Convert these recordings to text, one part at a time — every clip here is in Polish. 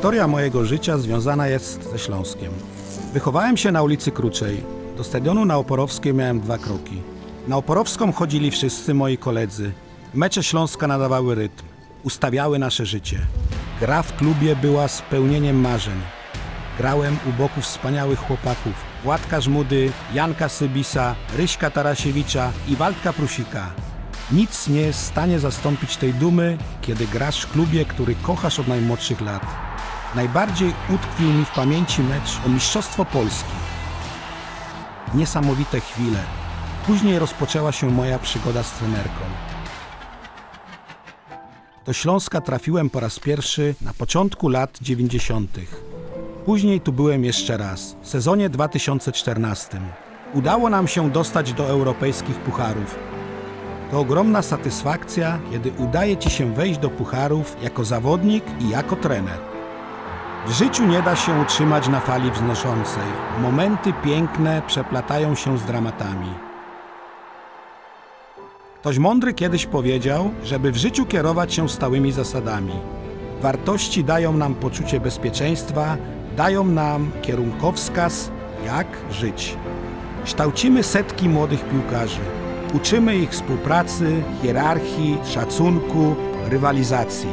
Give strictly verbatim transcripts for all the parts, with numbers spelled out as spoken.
Historia mojego życia związana jest ze Śląskiem. Wychowałem się na ulicy Kruczej. Do stadionu na Oporowskiej miałem dwa kroki. Na Oporowską chodzili wszyscy moi koledzy. Mecze Śląska nadawały rytm. Ustawiały nasze życie. Gra w klubie była spełnieniem marzeń. Grałem u boku wspaniałych chłopaków. Władka Żmudy, Janka Sybisa, Ryśka Tarasiewicza i Waldka Prusika. Nic nie jest w stanie zastąpić tej dumy, kiedy grasz w klubie, który kochasz od najmłodszych lat. Najbardziej utkwił mi w pamięci mecz o Mistrzostwo Polski. Niesamowite chwile. Później rozpoczęła się moja przygoda z trenerką. Do Śląska trafiłem po raz pierwszy na początku lat dziewięćdziesiątych. Później tu byłem jeszcze raz, w sezonie dwa tysiące czternastym. Udało nam się dostać do europejskich pucharów. To ogromna satysfakcja, kiedy udaje ci się wejść do pucharów jako zawodnik i jako trener. W życiu nie da się utrzymać na fali wznoszącej. Momenty piękne przeplatają się z dramatami. Ktoś mądry kiedyś powiedział, żeby w życiu kierować się stałymi zasadami. Wartości dają nam poczucie bezpieczeństwa, dają nam kierunkowskaz, jak żyć. Kształcimy setki młodych piłkarzy. Uczymy ich współpracy, hierarchii, szacunku, rywalizacji.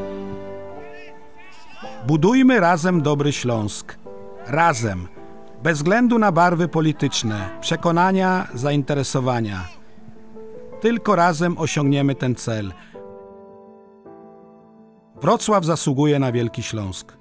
Budujmy razem dobry Śląsk. Razem. Bez względu na barwy polityczne, przekonania, zainteresowania. Tylko razem osiągniemy ten cel. Wrocław zasługuje na Wielki Śląsk.